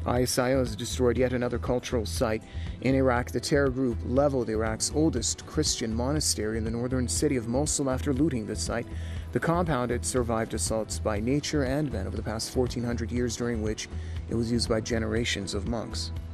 ISIL has destroyed yet another cultural site. In Iraq, the terror group leveled Iraq's oldest Christian monastery in the northern city of Mosul after looting the site. The compound had survived assaults by nature and men over the past 1400 years, during which it was used by generations of monks.